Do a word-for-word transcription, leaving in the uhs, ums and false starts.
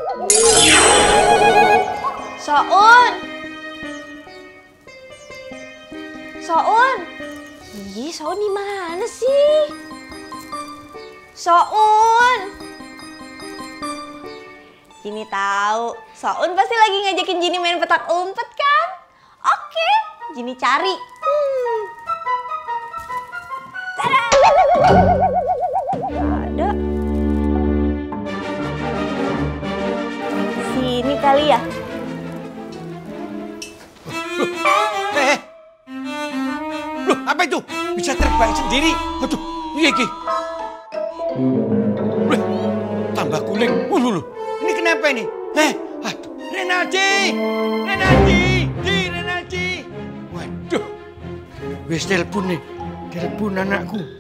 Soun. Soun. Ih, Soun di mana sih? Soun. Jini tahu, Soun pasti lagi ngajakin Jini main petak umpet kan? Oke, Jini cari. Hmm. Tada! Gak ada. Sini kali ya? Eh, loh apa itu? Bisa terbang sendiri? Aduh, iya ki. Loh, tambah guling. Loh, loh, ini kenapa ini? Eh, aduh, Renaldi, Renaldi, di Renaldi. Waduh, wis telepon nih, telepon anakku.